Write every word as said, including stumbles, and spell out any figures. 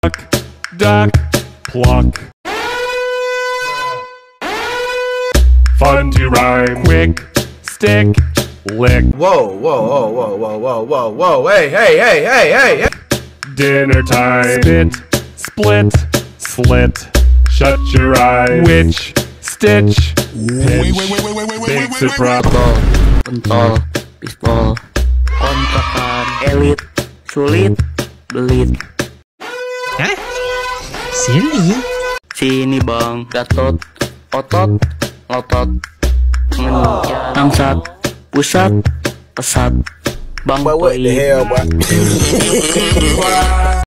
Duck, duck, pluck. Fun to rhyme. Quick, stick, lick. Whoa, whoa, whoa, whoa, whoa, whoa, whoa, whoa, hey, hey, hey, hey, hey, hey. Dinner time. Spit, split, slit. Shut your eyes. Witch, stitch, pinch. Big surprise. Pentol, pistol, kontrakan, elit, sulit, belit. Hah? Sini? Sini bang, gatot, otot, ngotot, ngencat, angsat, pusat, pesat, bang But what the poi. hell, boy?